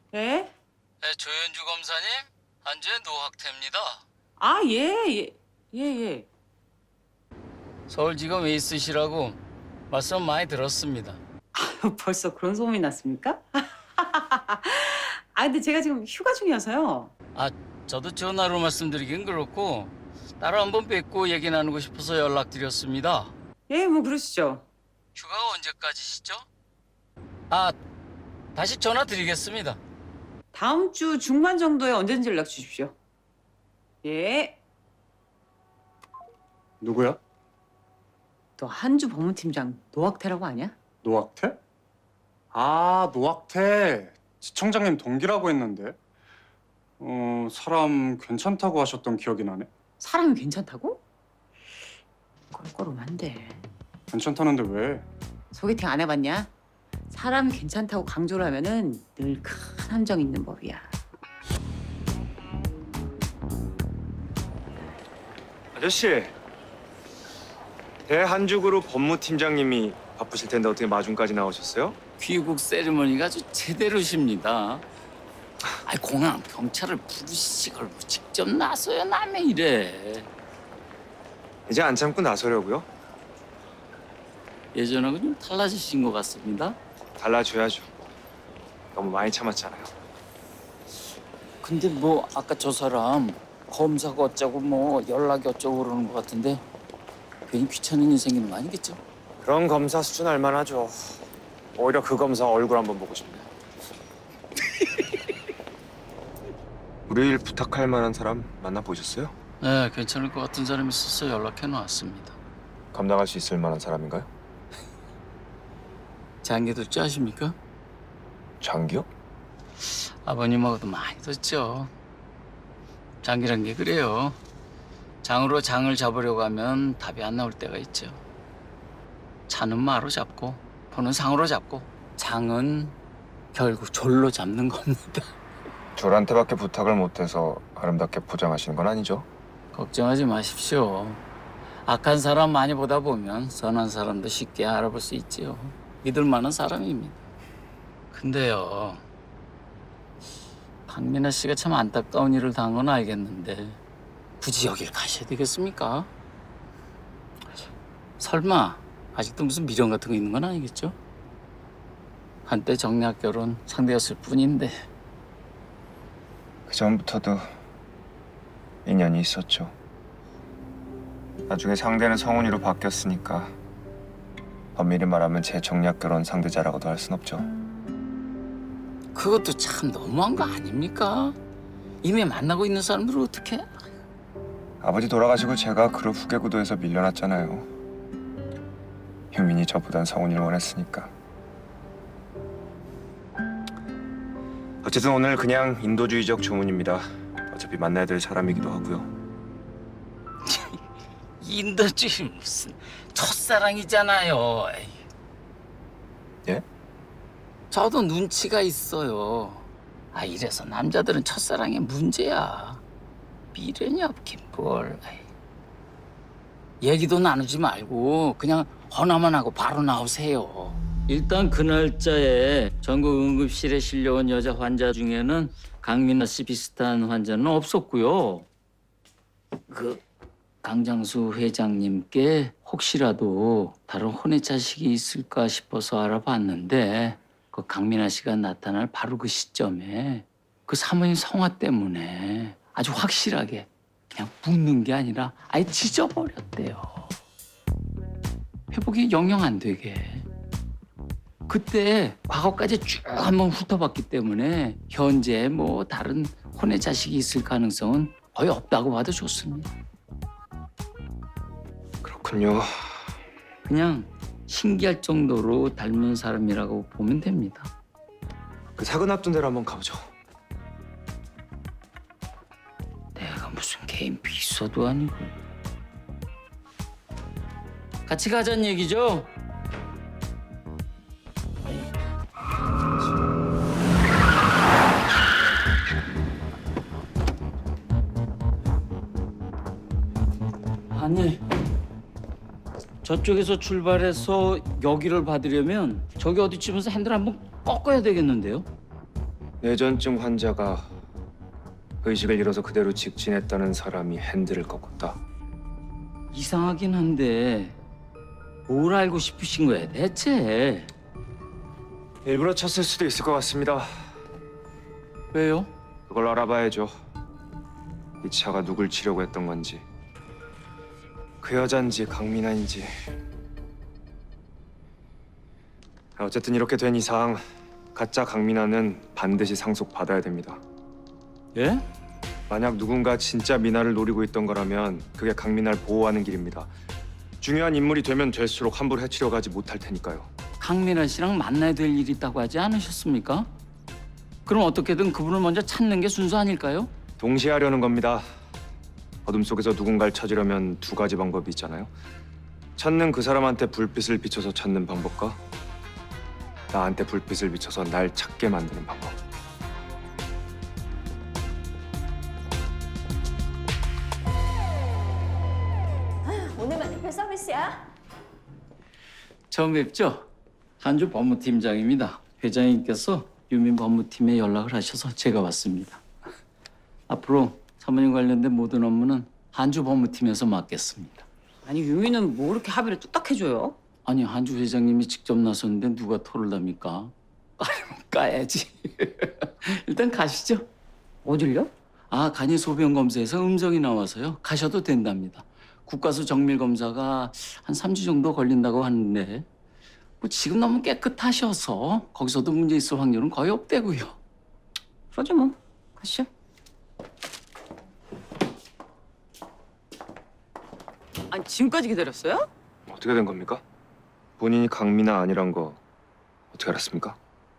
예? 네, 조현주 검사님, 한주의 노학태입니다. 아, 예, 예, 예. 서울지검 에이스시라고 말씀 많이 들었습니다. 벌써 그런 소문이 났습니까? 아, 근데 제가 지금 휴가 중이어서요. 아, 저도 전화로 말씀드리긴 그렇고 따로 한번 뵙고 얘기 나누고 싶어서 연락드렸습니다. 예, 뭐 그러시죠. 휴가가 언제까지시죠? 아, 다시 전화 드리겠습니다. 다음 주 중반 정도에 언제든지 연락 주십시오. 예. 누구야? 너 한주 법무팀장 노학태라고 아냐? 노학태? 아, 노학태. 지청장님 동기라고 했는데. 사람 괜찮다고 하셨던 기억이 나네. 사람이 괜찮다고? 껄끄럼한데. 괜찮다는데 왜? 소개팅 안 해봤냐? 사람 괜찮다고 강조를 하면은 늘 큰 함정 있는 법이야. 아저씨, 대한죽으로 법무팀장님이 바쁘실 텐데 어떻게 마중까지 나오셨어요? 귀국 세리머니가 아주 제대로십니다. 아이, 공항 경찰을 부르시지 걸 뭐 직접 나서야 남의 일에. 이제 안 참고 나서려고요? 예전하고 좀 달라지신 것 같습니다. 달라줘야죠. 너무 많이 참았잖아요. 근데 뭐 아까 저 사람 검사가 어쩌고 뭐 연락이 어쩌고 그러는 것 같은데 괜히 귀찮은 일 생기는 거 아니겠죠? 그런 검사 수준 알만하죠. 오히려 그 검사 얼굴 한번 보고 싶네요. 우리 일 부탁할 만한 사람 만나보셨어요? 네, 괜찮을 것 같은 사람이 있어서 연락해 놨습니다. 감당할 수 있을 만한 사람인가요? 장기도 아십니까? 장기요? 아버님하고도 많이 듣죠. 장기란 게 그래요. 장으로 장을 잡으려고 하면 답이 안 나올 때가 있죠. 차는 마로 잡고 포는 상으로 잡고 장은 결국 졸로 잡는 겁니다. 졸한테밖에 부탁을 못해서 아름답게 포장하시는 건 아니죠? 걱정하지 마십시오. 악한 사람 많이 보다 보면 선한 사람도 쉽게 알아볼 수 있지요. 믿을 만한 사람입니다. 근데요, 박민아 씨가 참 안타까운 일을 당한 건 알겠는데 굳이 여길 가셔야 되겠습니까? 설마 아직도 무슨 미련 같은 거 있는 건 아니겠죠? 한때 정략 결혼 상대였을 뿐인데. 그 전부터도 인연이 있었죠. 나중에 상대는 성훈이로 바뀌었으니까 엄밀히 말하면 제 정략 결혼 상대자라고도 할 순 없죠. 그것도 참 너무한 거 아닙니까? 이미 만나고 있는 사람들을 어떻게? 아버지 돌아가시고 제가 그룹 후계 구도에서 밀려났잖아요. 효민이 저보단 성훈이를 원했으니까. 어쨌든 오늘 그냥 인도주의적 조문입니다. 어차피 만나야 될 사람이기도 하고요. 인도주의 무슨 첫사랑이잖아요. 에이. 예? 저도 눈치가 있어요. 아, 이래서 남자들은 첫사랑이 문제야. 미련이 없긴 뭘. 에이. 얘기도 나누지 말고 그냥 전화만 하고 바로 나오세요. 일단 그 날짜에 전국 응급실에 실려온 여자 환자 중에는 강민아 씨 비슷한 환자는 없었고요. 그 강장수 회장님께 혹시라도 다른 혼외 자식이 있을까 싶어서 알아봤는데 그 강민아 씨가 나타날 바로 그 시점에 그 사모님 성화 때문에 아주 확실하게 그냥 묻는 게 아니라 아예 찢어버렸대요. 회복이 영영 안 되게. 그때 과거까지 쭉 한번 훑어봤기 때문에 현재 뭐 다른 혼외 자식이 있을 가능성은 거의 없다고 봐도 좋습니다. 그렇군요. 그냥 신기할 정도로 닮은 사람이라고 보면 됩니다. 그 사근 앞둔 데로 한번 가보죠. 내가 무슨 개인 비서도 아니고. 같이 가자는 얘기죠? 아니, 저쪽에서 출발해서 여기를 받으려면 저기 어디쯤에서 핸들 한번 꺾어야 되겠는데요? 뇌전증 환자가 의식을 잃어서 그대로 직진했다는 사람이 핸들을 꺾었다. 이상하긴 한데 뭘 알고 싶으신 거야 대체? 일부러 쳤을 수도 있을 것 같습니다. 왜요? 그걸 알아봐야죠. 이 차가 누굴 치려고 했던 건지, 그 여잔지 강민아인지. 어쨌든 이렇게 된 이상 가짜 강민아는 반드시 상속받아야 됩니다. 예? 만약 누군가 진짜 미나를 노리고 있던 거라면 그게 강민아를 보호하는 길입니다. 중요한 인물이 되면 될수록 함부로 해치려고 하지 못할 테니까요. 강민아 씨랑 만나야 될 일이 있다고 하지 않으셨습니까? 그럼 어떻게든 그분을 먼저 찾는 게 순서 아닐까요? 동시에 하려는 겁니다. 어둠 속에서 누군가를 찾으려면 두 가지 방법이 있잖아요. 찾는 그 사람한테 불빛을 비춰서 찾는 방법과 나한테 불빛을 비춰서 날 찾게 만드는 방법. 오늘만 특별 서비스야. 처음 뵙죠? 한주 법무팀장입니다. 회장님께서 유민 법무팀에 연락을 하셔서 제가 왔습니다. 앞으로 사모님 관련된 모든 업무는 한주 법무팀에서 맡겠습니다. 아니 유미는 뭐 그렇게 합의를 뚝딱 해줘요? 아니 한주 회장님이 직접 나섰는데 누가 토를 답니까? 까야지. 일단 가시죠. 어딜요? 아 간이 소변 검사에서 음성이 나와서요. 가셔도 된답니다. 국가수 정밀 검사가 한 3주 정도 걸린다고 하는데 뭐 지금 너무 깨끗하셔서 거기서도 문제 있을 확률은 거의 없대고요. 그러죠 뭐. 가시죠. 아니 지금까지 기다렸어요? 어떻게 된 겁니까? 본인이 강민아 아니란 거 어떻게 알았습니까?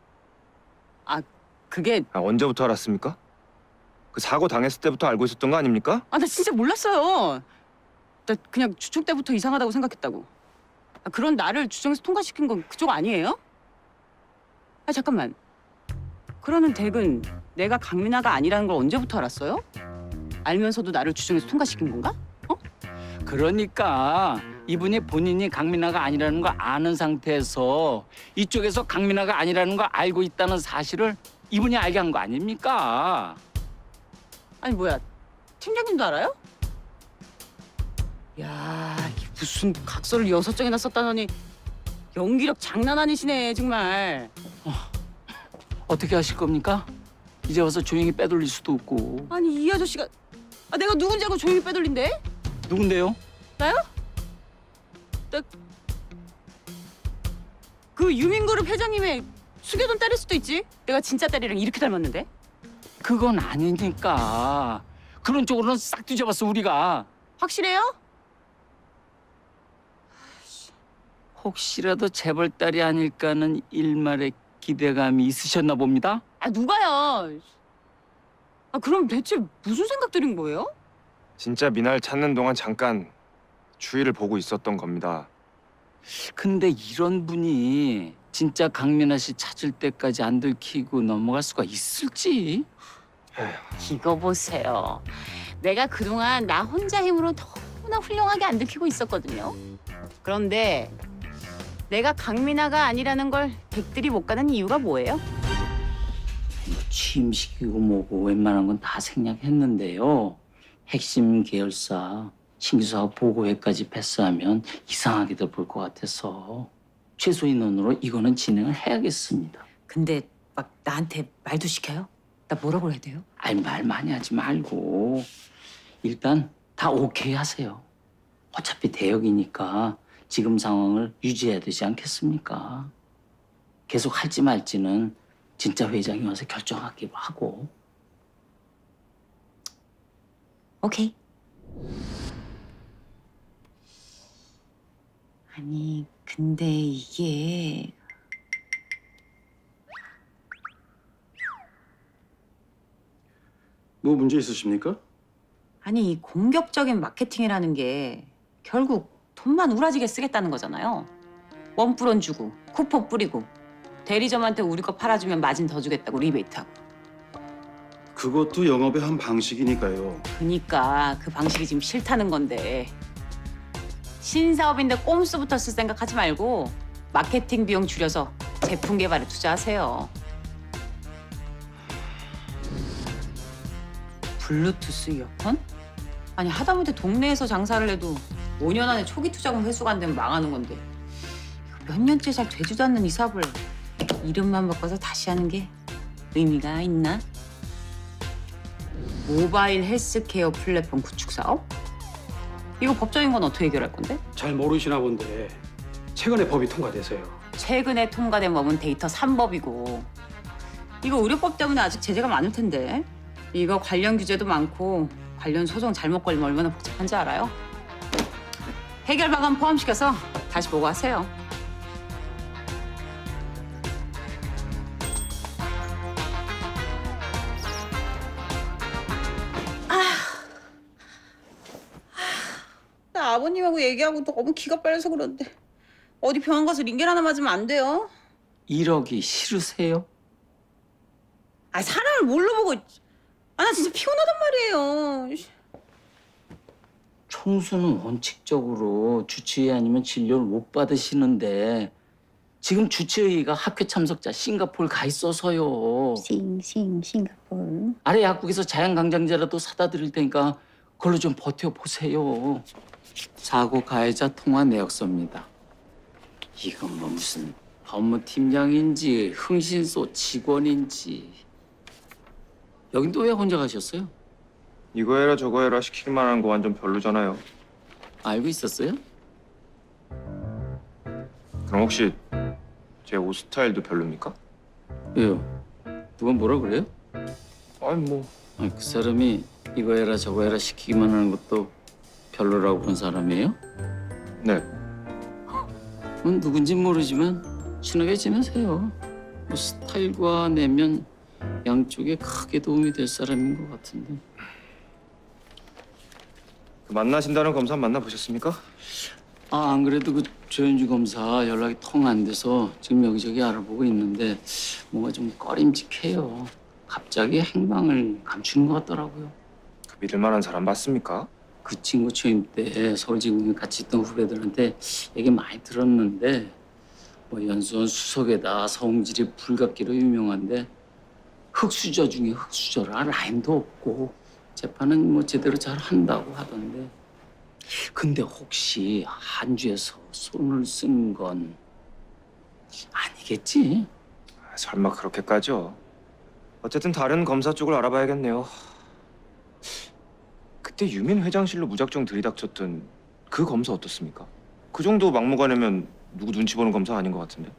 그게 언제부터 알았습니까? 그 사고 당했을 때부터 알고 있었던 거 아닙니까? 나 진짜 몰랐어요. 나 그냥 주총 때부터 이상하다고 생각했다고. 그런 나를 주총에서 통과시킨 건 그쪽 아니에요? 잠깐만. 그러는 댁은 내가 강민아가 아니라는 걸 언제부터 알았어요? 알면서도 나를 주총에서 통과시킨 건가? 그러니까 이분이 본인이 강민아가 아니라는 거 아는 상태에서 이쪽에서 강민아가 아니라는 거 알고 있다는 사실을 이분이 알게 한 거 아닙니까? 아니 뭐야, 팀장님도 알아요? 야, 이게 무슨 각서를 6장이나 썼다더니 연기력 장난 아니시네 정말. 어떻게 하실 겁니까? 이제 와서 조용히 빼돌릴 수도 없고. 아니 이 아저씨가 내가 누군지 알고 조용히 빼돌린대? 누군데요? 나요? 그 유민그룹 회장님의 숙여둔 딸일 수도 있지. 내가 진짜 딸이랑 이렇게 닮았는데. 그건 아니니까. 그런 쪽으로는 싹 뒤져봤어 우리가. 확실해요? 혹시라도 재벌딸이 아닐까는 일말의 기대감이 있으셨나 봅니다. 누가요? 그럼 대체 무슨 생각 들인 거예요? 진짜 미나를 찾는 동안 잠깐 주위를 보고 있었던 겁니다. 근데 이런 분이 진짜 강민아 씨 찾을 때까지 안 들키고 넘어갈 수가 있을지? 이거 보세요. 내가 그동안 나 혼자 힘으로 너무나 훌륭하게 안 들키고 있었거든요. 그런데 내가 강민아가 아니라는 걸 백들이 못 가는 이유가 뭐예요? 취임시키고 뭐고 웬만한 건 다 생략했는데요. 핵심 계열사 신규 사업 보고회까지 패스하면 이상하게도 볼 것 같아서 최소 인원으로 이거는 진행을 해야겠습니다. 근데 막 나한테 말도 시켜요? 나 뭐라고 해야 돼요? 아니 말 많이 하지 말고 일단 다 오케이 하세요. 어차피 대역이니까 지금 상황을 유지해야 되지 않겠습니까? 계속 할지 말지는 진짜 회장이 와서 결정하기로 하고. 오케이. 아니 근데 이게 뭐 문제 있으십니까? 아니 이 공격적인 마케팅이라는 게 결국 돈만 우라지게 쓰겠다는 거잖아요. 원뿔원 주고 쿠폰 뿌리고 대리점한테 우리 거 팔아주면 마진 더 주겠다고 리베이트하고. 그것도 영업의 한 방식이니까요. 그러니까 그 방식이 지금 싫다는 건데 신사업인데 꼼수부터 쓸 생각하지 말고 마케팅 비용 줄여서 제품 개발에 투자하세요. 블루투스 이어폰? 아니 하다못해 동네에서 장사를 해도 5년 안에 초기 투자금 회수가 안 되면 망하는 건데 몇 년째 잘 되지도 않는 이 사업을 이름만 바꿔서 다시 하는 게 의미가 있나? 모바일 헬스케어 플랫폼 구축 사업? 이거 법적인 건 어떻게 해결할 건데? 잘 모르시나 본데 최근에 법이 통과돼서요. 최근에 통과된 법은 데이터 3법이고 이거 의료법 때문에 아직 제재가 많을 텐데 이거 관련 규제도 많고 관련 소송 잘못 걸리면 얼마나 복잡한지 알아요? 해결 방안 포함시켜서 다시 보고하세요. 나 아버님하고 얘기하고 너무 기가 빨려서 그런데 어디 병원 가서 링겔 하나 맞으면 안 돼요? 1억이 싫으세요? 아 사람을 뭘로 보고 나 진짜 피곤하단 말이에요. 총수는 원칙적으로 주치의 아니면 진료를 못 받으시는데 지금 주치의가 학회 참석자 싱가포르 가 있어서요. 싱가포르. 아래 약국에서 자연강장제라도 사다 드릴 테니까 그걸로 좀 버텨보세요. 사고 가해자 통화 내역서입니다. 이건 뭐 무슨 법무팀장인지 흥신소 직원인지. 여긴 또 왜 혼자 가셨어요? 이거 해라 저거 해라 시키기만 하는 거 완전 별로잖아요. 알고 있었어요? 그럼 혹시 제 옷 스타일도 별로입니까? 왜요? 누가 뭐라 그래요? 아니 뭐 아니, 그 사람이 이거 해라 저거 해라 시키기만 하는 것도 별로라고 본 사람이에요? 네. 누군진 모르지만 친하게 지내세요. 뭐 스타일과 내면 양쪽에 크게 도움이 될 사람인 것 같은데. 그 만나신다는 검사 만나보셨습니까? 아, 안 그래도 그 조현주 검사 연락이 통 안 돼서 지금 여기저기 알아보고 있는데 뭔가 좀 꺼림직해요. 갑자기 행방을 감추는 것 같더라고요. 그 믿을 만한 사람 맞습니까? 그 친구 취임 때 서울지구에 같이 있던 후배들한테 얘기 많이 들었는데 뭐 연수원 수석에다 성질이 불같기로 유명한데 흑수저 중에 흑수저라 라임도 없고 재판은 뭐 제대로 잘 한다고 하던데 근데 혹시 한주에서 손을 쓴 건 아니겠지? 설마 그렇게까지요? 어쨌든 다른 검사 쪽을 알아봐야겠네요. 그때 유민 회장실로 무작정 들이닥쳤던 그 검사 어떻습니까? 그 정도 막무가내면 누구 눈치 보는 검사 아닌 것 같은데.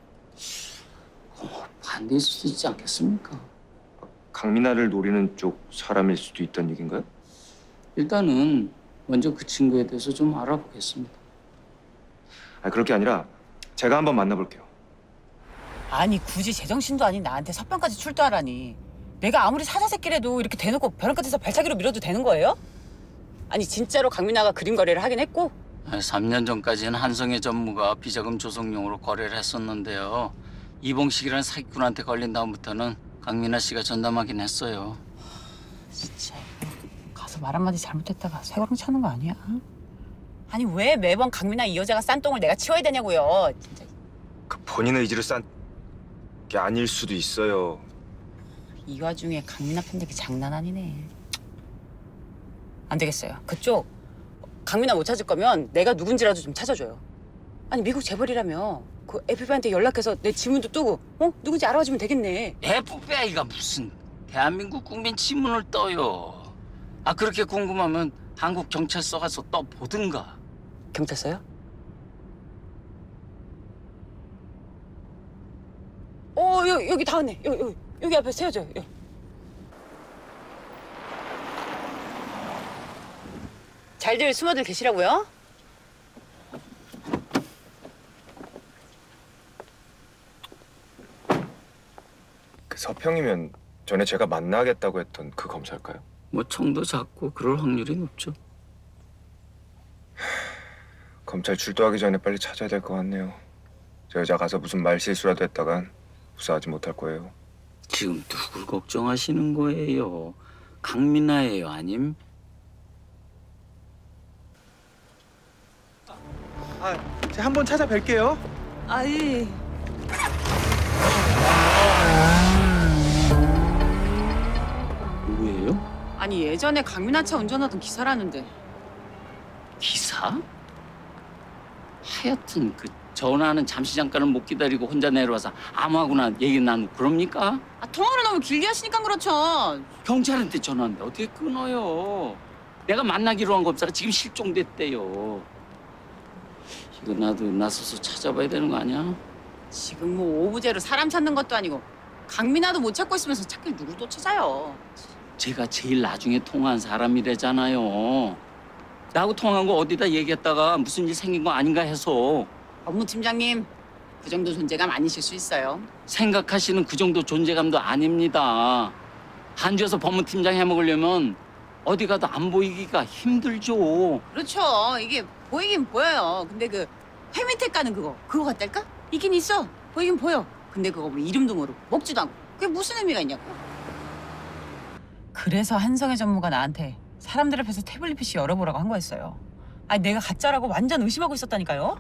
반대일 수도 있지 않겠습니까? 강민아를 노리는 쪽 사람일 수도 있다는 얘긴가요? 일단은 먼저 그 친구에 대해서 좀 알아보겠습니다. 아 그럴 게 아니라 제가 한번 만나볼게요. 아니 굳이 제정신도 아닌 나한테 석방까지 출두하라니. 내가 아무리 사자새끼라도 이렇게 대놓고 벼랑 끝에서 발차기로 밀어도 되는 거예요? 아니 진짜로 강민아가 그림 거래를 하긴 했고? 아니, 3년 전까지는 한성의 전무가 비자금 조성용으로 거래를 했었는데요. 이봉식이라는 사기꾼한테 걸린 다음부터는 강민아 씨가 전담하긴 했어요. 진짜 가서 말 한마디 잘못했다가 쇠고랑 차는 거 아니야? 아니 왜 매번 강민아 이 여자가 싼 똥을 내가 치워야 되냐고요. 진짜. 그 본인의 의지를 싼 게 아닐 수도 있어요. 이 와중에 강민아 팬들이 장난 아니네. 안 되겠어요. 그쪽 강민아 못 찾을 거면 내가 누군지라도 좀 찾아줘요. 아니 미국 재벌이라며 그 FBI한테 연락해서 내 지문도 뜨고 누군지 알아봐주면 되겠네. FBI가 무슨 대한민국 국민 지문을 떠요. 아 그렇게 궁금하면 한국 경찰서 가서 떠 보든가. 경찰서요? 여기 다 왔네. 여기 앞에 세워줘요. 여기. 잘들 숨어들 계시라고요? 그 서평이면 전에 제가 만나겠다고 했던 그 검사일까요? 뭐 청도 작고 그럴 확률이 높죠. 검찰 출두하기 전에 빨리 찾아야 될 것 같네요. 저 여자 가서 무슨 말실수라도 했다간 무사하지 못할 거예요. 지금 누굴 걱정하시는 거예요? 강민아예요, 아님? 제가 한번 찾아뵐게요. 아이. 누구예요? 아니 예전에 강민아 차 운전하던 기사라는데. 기사? 하여튼 그 전화는 잠시 잠깐은 못 기다리고 혼자 내려와서 아무하고나 얘기 나누고 그럽니까? 아, 통화를 너무 길게 하시니까 그렇죠. 경찰한테 전화하는데 어떻게 끊어요? 내가 만나기로 한 검사가 지금 실종됐대요. 이거 나도 나서서 찾아봐야 되는 거 아니야? 지금 뭐 오부제로 사람 찾는 것도 아니고 강민아도 못 찾고 있으면서 찾길 누굴 또 찾아요. 제가 제일 나중에 통화한 사람이래잖아요. 나하고 통화한 거 어디다 얘기했다가 무슨 일 생긴 거 아닌가 해서. 법무팀장님, 그 정도 존재감 아니실 수 있어요. 생각하시는 그 정도 존재감도 아닙니다. 한주에서 법무팀장 해먹으려면 어디 가도 안 보이기가 힘들죠. 그렇죠. 이게 보이긴 보여요. 근데 그 회 밑에 까는 그거 같달까? 있긴 있어. 보이긴 보여. 근데 그거 뭐 이름도 모르고 먹지도 않고 그게 무슨 의미가 있냐고. 그래서 한성의 전무가 나한테 사람들 앞에서 태블릿 PC 열어보라고 한 거였어요. 아니 내가 가짜라고 완전 의심하고 있었다니까요.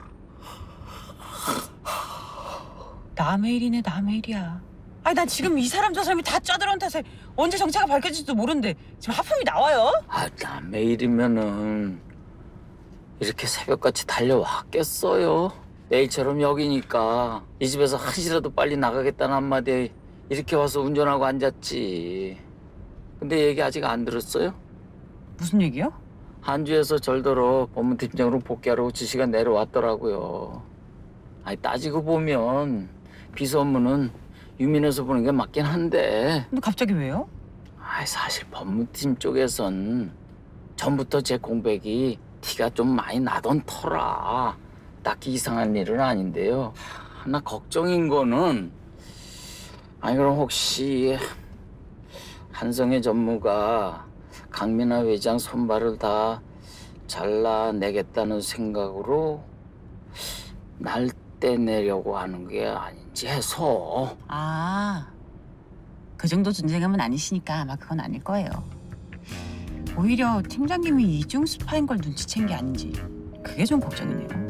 남의 일이네 남의 일이야. 아니 난 지금 이 사람 저 사람이 다 짜들어온 탓에 언제 정체가 밝혀질지도 모르는데 지금 하품이 나와요? 아, 남의 일이면은 이렇게 새벽같이 달려왔겠어요? 내일처럼 여기니까 이 집에서 한시라도 빨리 나가겠다는 한마디에 이렇게 와서 운전하고 앉았지. 근데 얘기 아직 안 들었어요? 무슨 얘기요? 한주에서 절더러 법무팀장으로 복귀하라고 지시가 내려왔더라고요. 아니 따지고 보면 비서 업무는 유민에서 보는 게 맞긴 한데 근데 갑자기 왜요? 아이 사실 법무팀 쪽에선 전부터 제 공백이 티가 좀 많이 나던 터라 딱히 이상한 일은 아닌데요. 하나 걱정인 거는 아니 그럼 혹시 한성의 전무가 강민아 회장 손발을 다 잘라내겠다는 생각으로 날 떼내려고 하는 게 아닌지 해서. 아, 그 정도 존재감은 아니시니까 아마 그건 아닐 거예요. 오히려 팀장님이 이중 스파인 걸 눈치챈 게 아닌지 그게 좀 걱정이네요.